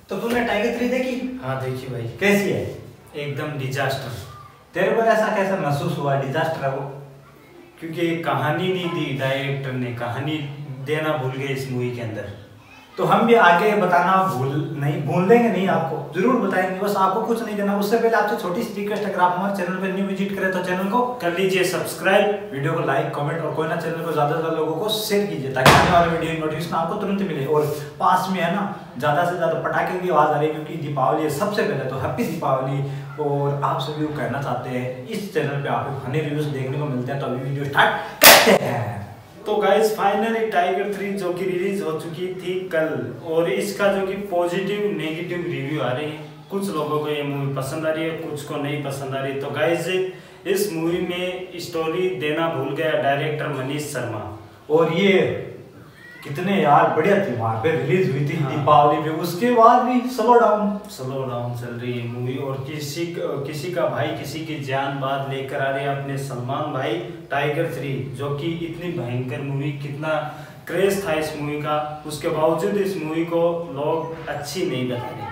तो तुमने टाइगर 3 देखी? हाँ देखी भाई। कैसी है? एकदम डिजास्टर। तेरे को ऐसा कैसा महसूस हुआ डिजास्टर है वो? क्योंकि कहानी नहीं दी, डायरेक्टर ने कहानी देना भूल गए इस मूवी के अंदर। तो हम भी आगे बताना भूल देंगे नहीं, आपको जरूर बताएंगे, बस आपको कुछ नहीं देना। उससे पहले आपसे छोटी सी रिक्वेस्ट, अगर आप हमारे चैनल पर न्यू विजिट करें तो चैनल को कर लीजिए सब्सक्राइब, वीडियो को लाइक कमेंट और कोई ना चैनल को ज्यादा से ज्यादा लोगों को शेयर कीजिए ताकि आने वाले वीडियो की नोटिफिकेशन आपको तुरंत मिले। और पास में है ना ज्यादा से ज्यादा पटाखे की आवाज आ रही है क्योंकि दीपावली है। सबसे पहले तो हैप्पी दीपावली। और आप सभी को कहना चाहते हैं इस चैनल पे आपको फनी रिव्यूज देखने को मिलते हैं, तो अभी वीडियो स्टार्ट करते हैं। तो गाइस फाइनली टाइगर 3 जो कि रिलीज हो चुकी थी कल, और इसका जो कि पॉजिटिव नेगेटिव रिव्यू आ रहे हैं। कुछ लोगों को ये मूवी पसंद आ रही है, कुछ को नहीं पसंद आ रही। तो गाइस इस मूवी में स्टोरी देना भूल गया डायरेक्टर मनीष शर्मा। और ये कितने यार बढ़िया थी, वहां पे रिलीज हुई थी दीपावली पे, उसके बाद भी स्लो डाउन चल रही है मूवी। और किसी का भाई किसी की जान बात लेकर आ रहे हैं अपने सलमान भाई टाइगर 3, जो कि इतनी भयंकर मूवी, कितना क्रेज था इस मूवी का, उसके बावजूद इस मूवी को लोग अच्छी नहीं बता रहे।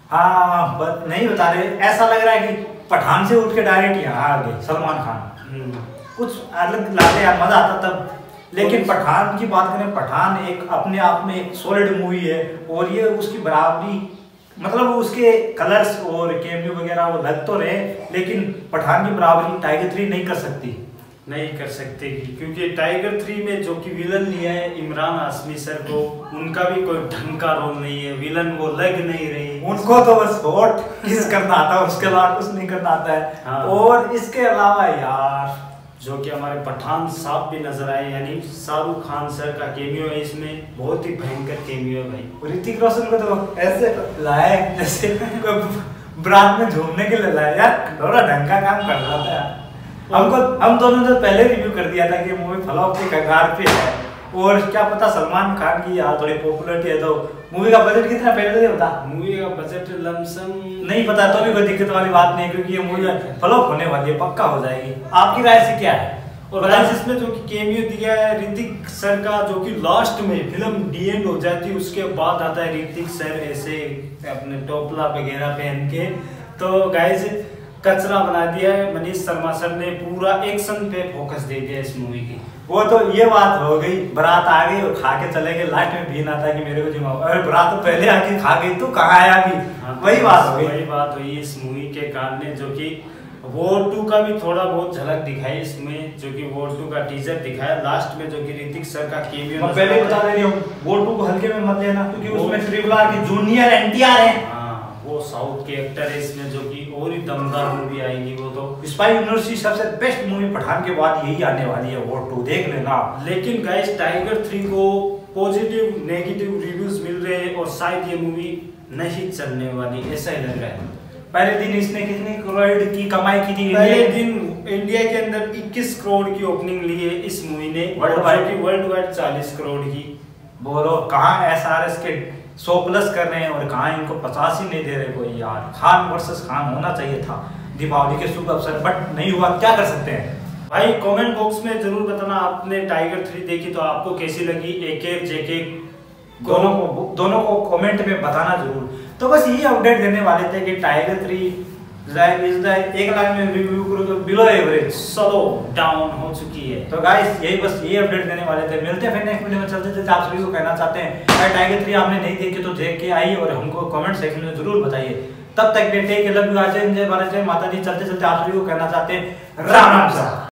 हाँ नहीं बता रहे, ऐसा लग रहा है कि पठान से उठ के डायरेक्ट यहाँ आ गए सलमान खान। कुछ अलग लाते यार, मजा आता तब। लेकिन पठान की बात करें, पठान एक अपने आप में एक सॉलिड मूवी है और ये उसकी बराबरी, मतलब उसके कलर्स और कैमियो वगैरह वो लग तो रहे, लेकिन पठान की बराबरी टाइगर 3 नहीं कर सकती क्योंकि टाइगर 3 में जो कि विलन लिया है इमरान हाशमी सर को, उनका भी कोई ढंग का रोल नहीं है, विलन वो लग नहीं रही। उनको तो बस हॉट किस करना आता है, उसके अलावा कुछ नहीं करना आता है। हाँ। और इसके अलावा यार जो कि हमारे पठान साहब भी नजर आए, यानी शाहरुख खान सर का केमियो है इसमें, बहुत ही भयंकर केमियो है भाई। ऋतिक रोशन को तो ऐसे लाया जैसे बारात में झूमने के लिए लाया यार, थोड़ा ढंग का काम कर रहा था यार। हम दोनों ने पहले रिव्यू कर दिया था कि मूवी फ्लॉप के कगार पे है, और क्या पता सलमान खान की यार थोड़ी पॉपुलरिटी है। तो मूवी का बजट कितना पहले तो बता? मूवी का बजट लमसम नहीं पता, तो भी कोई दिक्कत वाली बात नहीं, क्योंकि ये मूवी फ्लॉप होने वाली है, पक्का हो जाएगी। आपकी राय से क्या है? और इसमें जो कि केमियो दिया है ऋतिक सर का, जो कि लास्ट में फिल्म डी एंड हो जाती है, उसके बाद आता है ऋतिक सर ऐसे अपने टोपला वगैरह पहन के। तो गाइस कचरा बना दिया है मनीष शर्मा सर ने, पूरा एक्शन पे फोकस दे दिया इस मूवी की। वो तो ये बात हो गई, बारात आ गई और खा के चले गए, लास्ट में भी ना था कि मेरे को जिम्मा, अरे बारात तो पहले आके खा गई, तू कहाँ आया अभी? वही बात हुई इस मूवी के कारण। जो कि वॉर 2 का भी थोड़ा बहुत झलक दिखाई इसमें, जो कि वॉर 2 का टीजर दिखाया लास्ट में, जो कि ऋतिक सर का केमियो। मैं पहले बता दे रही हूँ, वॉर 2 को हल्के में मत लेना, क्योंकि उसमें ट्रिपल आर की जूनियर एनटीआर है। वो साउथ के एक्टर है इसमें, जो कि और ही दमदार मूवी आएगी। वो तो स्पाई यूनिवर्सिटी सबसे बेस्ट मूवी पठान के बाद यही आने वाली है, वॉर 2 देख लेना। लेकिन गाइस टाइगर 3 को पॉजिटिव नेगेटिव रिव्यूज मिल रहे हैं, और शायद ये मूवी नहीं चलने वाली, ऐसा ही लग रहा है। पहले दिन इसने कितनी करोड़ की कमाई की थी? पहले दिन इंडिया के अंदर 21 करोड़ की ओपनिंग ली है इस मूवी ने, वर्ल्ड वाइड 40 करोड़ की। बोलो कहाँ एसआरएस के 100+ कर रहे हैं और कहाँ इनको 50 ही नहीं दे रहे कोई यार। खान वर्सेस खान होना चाहिए था दीपावली के शुभ अवसर, बट नहीं हुआ, क्या कर सकते हैं भाई। कमेंट बॉक्स में जरूर बताना आपने टाइगर 3 देखी तो आपको कैसी लगी, एक जेके दोनों को कमेंट में बताना जरूर। तो बस यही अपडेट देने वाले थे कि टाइगर 3 1 लाख में रिव्यू करो तो बिलो एवरेज, स्लो डाउन हो चुकी है। तो गाइस यही बस ये अपडेट देने वाले थे। मिलते हैं फिर नेक्स्ट वीडियो में। चलते आप सभी को कहना चाहते हैं अगर टाइगर 3 आपने नहीं देखी तो देख के आइए और हमको कमेंट सेक्शन में जरूर बताइए। तब तक टेक केयर, लव यू, जय भारत, जय माता दी। चलते आप सभी को कहना चाहते हैं राम राम।